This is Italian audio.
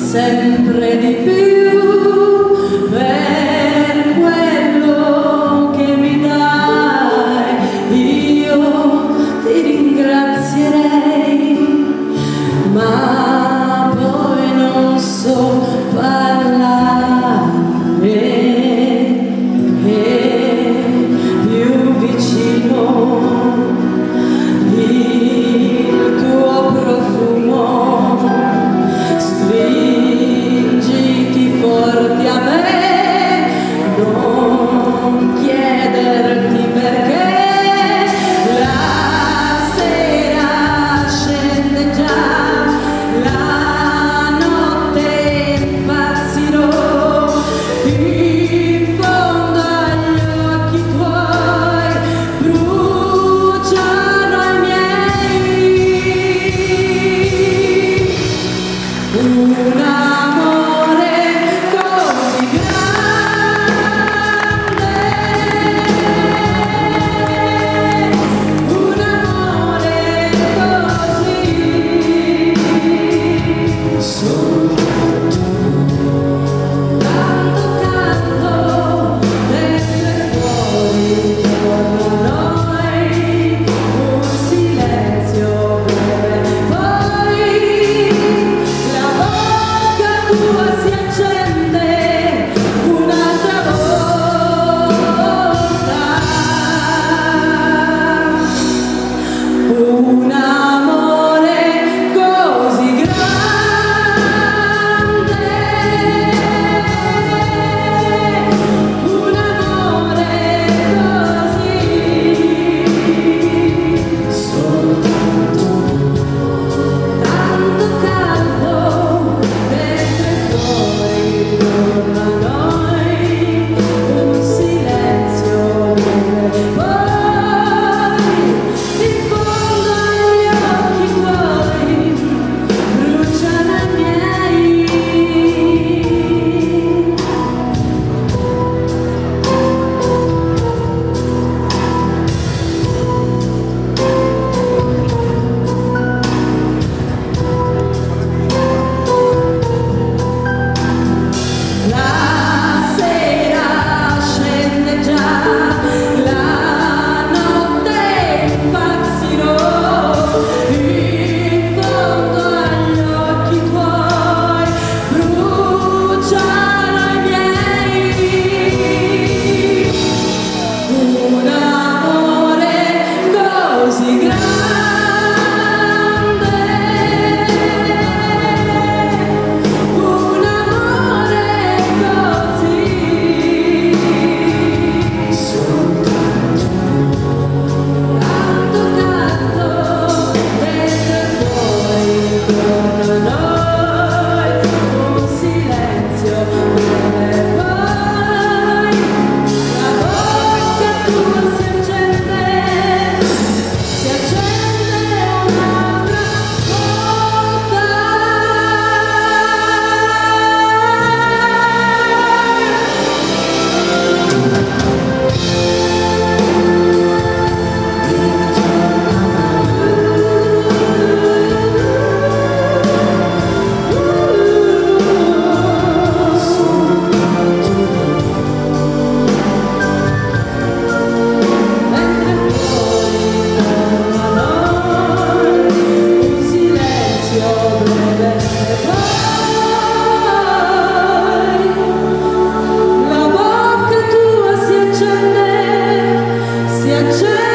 sempre di più per quello che mi dai. Io ti ringrazierei, ma poi non so parlare più vicino. Il tuo profumo, stringiti forti a me, non chiederti perché. La sera scende già, la notte impazzirò, in fondo agli occhi tuoi bruciano i miei. Un amore così grande, un amore così soltanto tanto caldo dentro e fuori intorno a noi, un silenzio breve, poi la bocca tua si accende un'altra volta. Un amore così grande, un amore così soltanto tanto caldo dentro e fuori intorno a noi, un silenzio breve, poi in fondo agli occhi tuoi bruciano i miei. La sera scende già, la notte impazzirò, in fondo agli occhi tuoi bruciano i miei. Un amore così grande, un amore così soltanto tanto caldo dentro e fuori intorno a noi, un silenzio breve, poi la bocca tua si accende un'altra volta. Mentre fuori intorno a noi, un silenzio breve, e poi la bocca tua si accende